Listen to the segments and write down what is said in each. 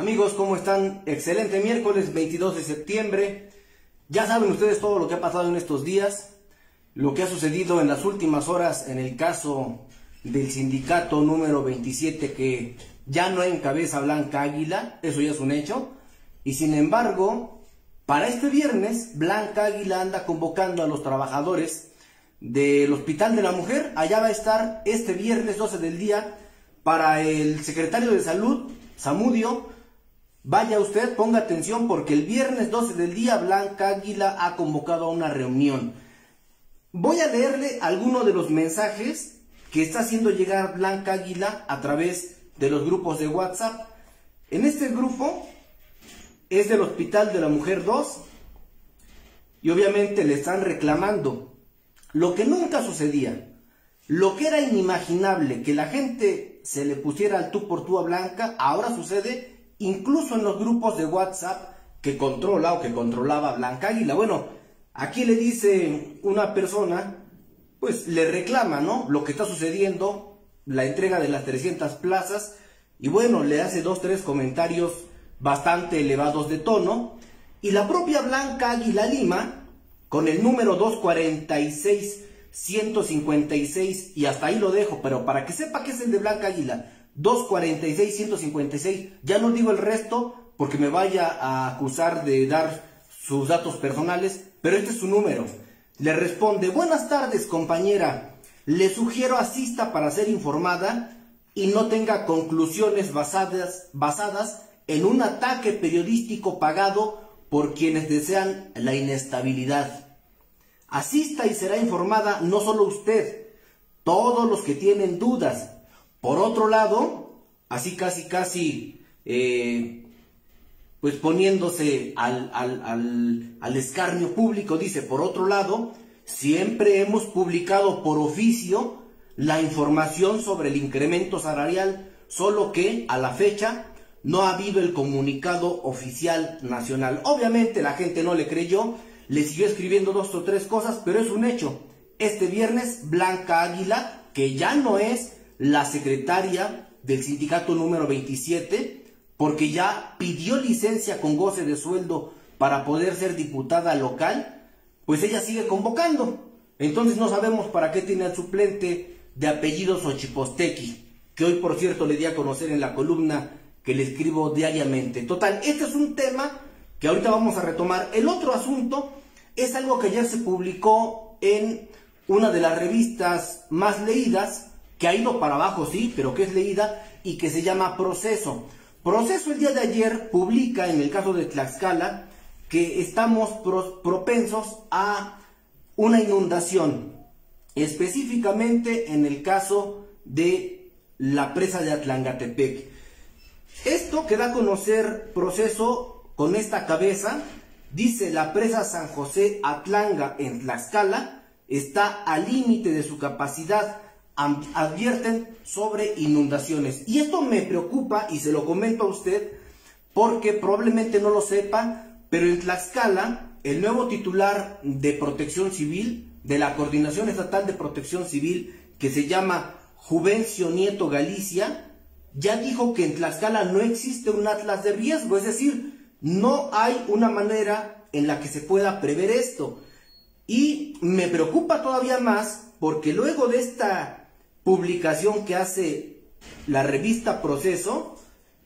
Amigos, ¿cómo están? Excelente miércoles 22 de septiembre. Ya saben ustedes todo lo que ha pasado en estos días, lo que ha sucedido en las últimas horas en el caso del sindicato número 27 que ya no encabeza Blanca Águila, eso ya es un hecho. Y sin embargo, para este viernes, Blanca Águila anda convocando a los trabajadores del Hospital de la Mujer. Allá va a estar este viernes 12 del día para el secretario de Salud, Zamudio. Vaya usted, ponga atención porque el viernes 12 del día Blanca Águila ha convocado a una reunión. Voy a leerle algunos de los mensajes que está haciendo llegar Blanca Águila a través de los grupos de WhatsApp. En este grupo es del Hospital de la Mujer 2 y obviamente le están reclamando lo que nunca sucedía, lo que era inimaginable, que la gente se le pusiera al tú por tú a Blanca, ahora sucede incluso en los grupos de WhatsApp que controla o que controlaba Blanca Águila. Bueno, aquí le dice una persona, pues le reclama, ¿no?, lo que está sucediendo, la entrega de las 300 plazas, y bueno, le hace 2-3 comentarios bastante elevados de tono, y la propia Blanca Águila Lima, con el número 246-156, y hasta ahí lo dejo, pero para que sepa que es el de Blanca Águila, 246-156, ya no digo el resto porque me vaya a acusar de dar sus datos personales, pero este es su número. Le responde: buenas tardes, compañera, le sugiero asista para ser informada y no tenga conclusiones basadas en un ataque periodístico pagado por quienes desean la inestabilidad. Asista y será informada no solo usted, todos los que tienen dudas. Por otro lado, así casi pues poniéndose al escarnio público, dice: por otro lado, siempre hemos publicado por oficio la información sobre el incremento salarial, solo que a la fecha no ha habido el comunicado oficial nacional. Obviamente la gente no le creyó, le siguió escribiendo 2 o 3 cosas, pero es un hecho. Este viernes Blanca Águila, que ya no es la secretaria del sindicato número 27, porque ya pidió licencia con goce de sueldo para poder ser diputada local, pues ella sigue convocando. Entonces no sabemos para qué tiene al suplente de apellido Xochiposteki, que hoy por cierto le di a conocer en la columna que le escribo diariamente. Total, este es un tema que ahorita vamos a retomar. El otro asunto es algo que ya se publicó en una de las revistas más leídas, que ha ido para abajo, sí, pero que es leída, y que se llama Proceso. Proceso el día de ayer publica, en el caso de Tlaxcala, que estamos propensos a una inundación, específicamente en el caso de la presa de Atlangatepec. Esto que da a conocer Proceso con esta cabeza, dice: la presa San José Atlanga en Tlaxcala está al límite de su capacidad, advierten sobre inundaciones. Y esto me preocupa y se lo comento a usted porque probablemente no lo sepa, pero en Tlaxcala el nuevo titular de Protección Civil, de la Coordinación Estatal de Protección Civil, que se llama Juvencio Nieto Galicia, ya dijo que en Tlaxcala no existe un atlas de riesgo, es decir, no hay una manera en la que se pueda prever esto. Y me preocupa todavía más porque luego de esta publicación que hace la revista Proceso,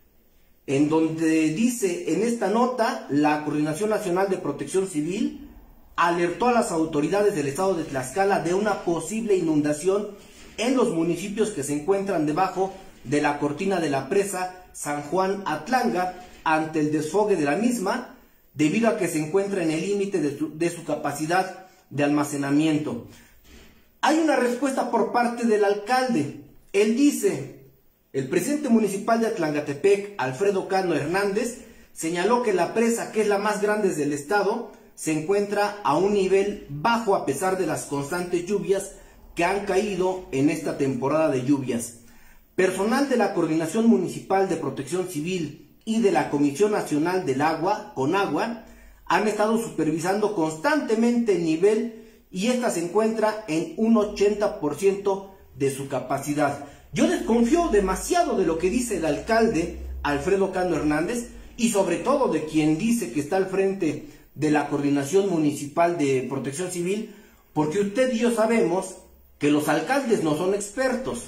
en donde dice en esta nota: la Coordinación Nacional de Protección Civil alertó a las autoridades del estado de Tlaxcala de una posible inundación en los municipios que se encuentran debajo de la cortina de la presa San Juan Atlanga ante el desfogue de la misma, debido a que se encuentra en el límite de su capacidad de almacenamiento. Hay una respuesta por parte del alcalde. Él dice: el presidente municipal de Atlangatepec, Alfredo Cano Hernández, señaló que la presa, que es la más grande del estado, se encuentra a un nivel bajo a pesar de las constantes lluvias que han caído en esta temporada de lluvias. Personal de la Coordinación Municipal de Protección Civil y de la Comisión Nacional del Agua, CONAGUA, han estado supervisando constantemente el nivel y esta se encuentra en un 80% de su capacidad. Yo desconfío demasiado de lo que dice el alcalde Alfredo Cano Hernández, y sobre todo de quien dice que está al frente de la Coordinación Municipal de Protección Civil, porque usted y yo sabemos que los alcaldes no son expertos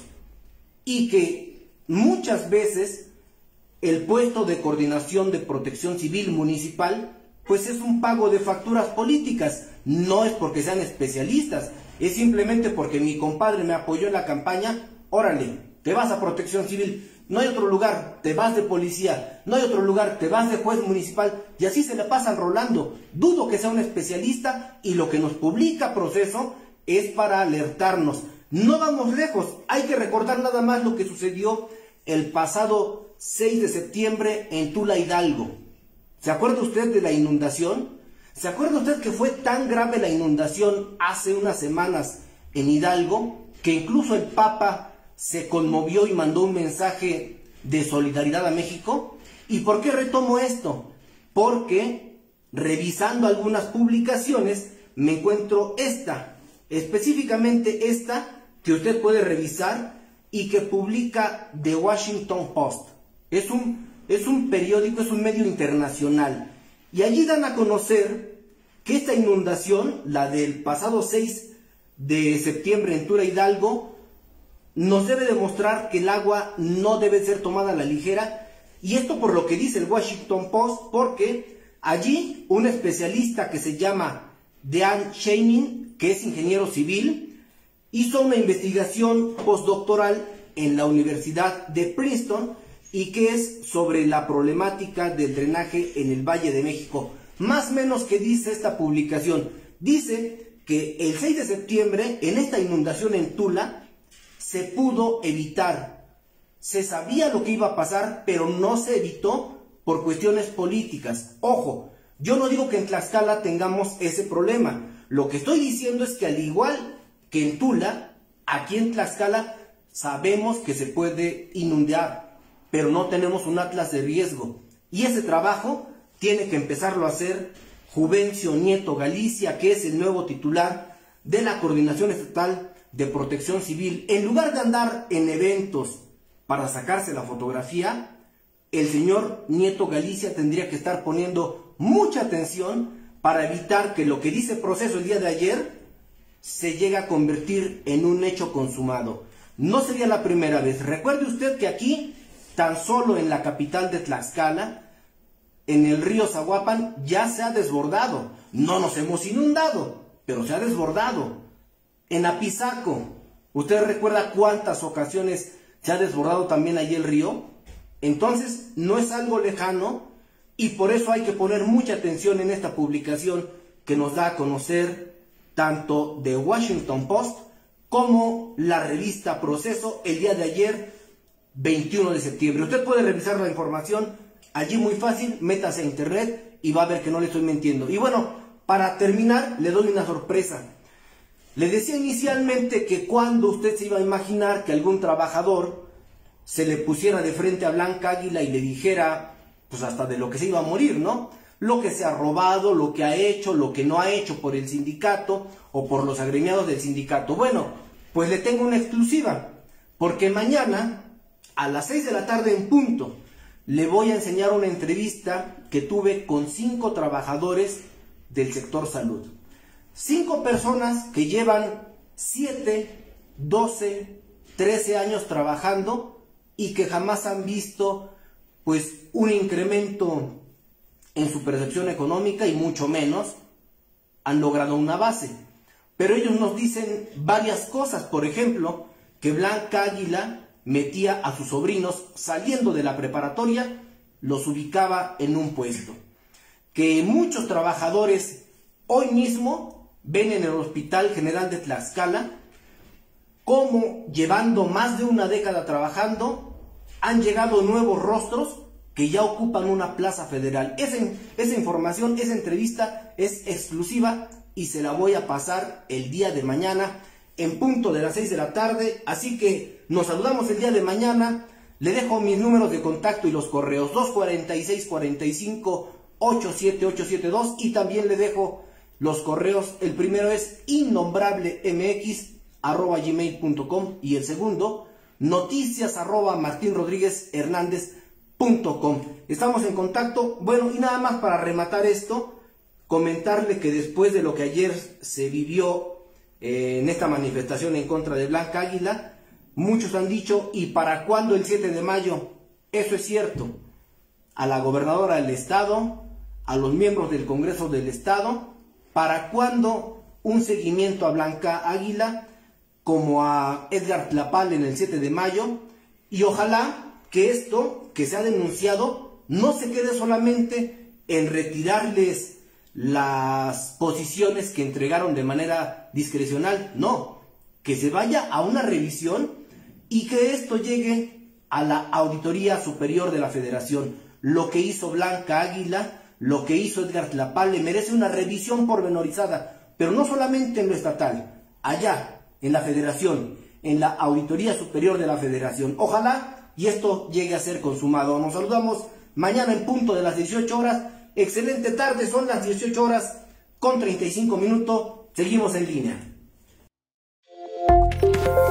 y que muchas veces el puesto de coordinación de protección civil municipal pues es un pago de facturas políticas, no es porque sean especialistas, es simplemente porque mi compadre me apoyó en la campaña, órale, te vas a protección civil, no hay otro lugar, te vas de policía, no hay otro lugar, te vas de juez municipal, y así se le pasan rolando. Dudo que sea un especialista, y lo que nos publica Proceso es para alertarnos. No vamos lejos, hay que recordar nada más lo que sucedió el pasado 6 de septiembre en Tula, Hidalgo. ¿Se acuerda usted de la inundación? ¿Se acuerda usted que fue tan grave la inundación hace unas semanas en Hidalgo que incluso el Papa se conmovió y mandó un mensaje de solidaridad a México? ¿Y por qué retomo esto? Porque revisando algunas publicaciones me encuentro específicamente esta que usted puede revisar y que publica The Washington Post. Es un periódico, es un medio internacional, y allí dan a conocer que esta inundación, la del pasado 6 de septiembre en Tula, Hidalgo, nos debe demostrar que el agua no debe ser tomada a la ligera, y esto por lo que dice el Washington Post, porque allí un especialista que se llama Dean Shaming, que es ingeniero civil, hizo una investigación postdoctoral en la Universidad de Princeton y que es sobre la problemática del drenaje en el Valle de México. Más o menos que dice esta publicación, dice que el 6 de septiembre en esta inundación en Tula se pudo evitar, se sabía lo que iba a pasar, pero no se evitó por cuestiones políticas. Ojo, yo no digo que en Tlaxcala tengamos ese problema, lo que estoy diciendo es que al igual que en Tula, aquí en Tlaxcala sabemos que se puede inundar, pero no tenemos un atlas de riesgo, y ese trabajo tiene que empezarlo a hacer Juvencio Nieto Galicia, que es el nuevo titular de la Coordinación Estatal de Protección Civil. En lugar de andar en eventos para sacarse la fotografía, el señor Nieto Galicia tendría que estar poniendo mucha atención para evitar que lo que dice Proceso el día de ayer se llegue a convertir en un hecho consumado. No sería la primera vez. Recuerde usted que aquí, tan solo en la capital de Tlaxcala, en el río Zaguapan, ya se ha desbordado. No nos hemos inundado, pero se ha desbordado. En Apizaco, ¿usted recuerda cuántas ocasiones se ha desbordado también allí el río? Entonces, no es algo lejano, y por eso hay que poner mucha atención en esta publicación que nos da a conocer tanto The Washington Post como la revista Proceso el día de ayer, 21 de septiembre. Usted puede revisar la información allí muy fácil, métase a internet y va a ver que no le estoy mintiendo. Y bueno, para terminar, le doy una sorpresa. Le decía inicialmente que cuando usted se iba a imaginar que algún trabajador se le pusiera de frente a Blanca Águila y le dijera, pues hasta de lo que se iba a morir, ¿no? Lo que se ha robado, lo que ha hecho, lo que no ha hecho por el sindicato o por los agremiados del sindicato. Bueno, pues le tengo una exclusiva, porque mañana a las 6 de la tarde en punto le voy a enseñar una entrevista que tuve con 5 trabajadores del sector salud. 5 personas que llevan 7, 12, 13 años trabajando y que jamás han visto pues un incremento en su percepción económica, y mucho menos han logrado una base. Pero ellos nos dicen varias cosas. Por ejemplo, que Blanca Águila metía a sus sobrinos saliendo de la preparatoria, los ubicaba en un puesto. Que muchos trabajadores hoy mismo ven en el Hospital General de Tlaxcala cómo, llevando más de una década trabajando, han llegado nuevos rostros que ya ocupan una plaza federal. Esa información, esa entrevista es exclusiva y se la voy a pasar el día de mañana en punto de las 6 de la tarde. Así que nos saludamos el día de mañana. Le dejo mis números de contacto y los correos 246-45-87872, y también le dejo los correos. El primero es innombrablemx@gmail.com y el segundo noticias@martinrodriguezhernandez.com. Estamos en contacto. Bueno, y nada más para rematar esto, comentarle que después de lo que ayer se vivió en esta manifestación en contra de Blanca Águila, muchos han dicho, ¿y para cuándo el 7 de mayo? Eso es cierto. A la gobernadora del estado, a los miembros del Congreso del Estado, ¿para cuándo un seguimiento a Blanca Águila como a Edgar Tlapal en el 7 de mayo? Y ojalá que esto que se ha denunciado no se quede solamente en retirarles las posiciones que entregaron de manera discrecional, no, que se vaya a una revisión y que esto llegue a la Auditoría Superior de la Federación. Lo que hizo Blanca Águila, lo que hizo Edgar Tlapal, le merece una revisión pormenorizada, pero no solamente en lo estatal, allá, en la Federación, en la Auditoría Superior de la Federación. Ojalá y esto llegue a ser consumado. Nos saludamos mañana en punto de las 18 horas. Excelente tarde, son las 18 horas con 35 minutos. Seguimos en línea.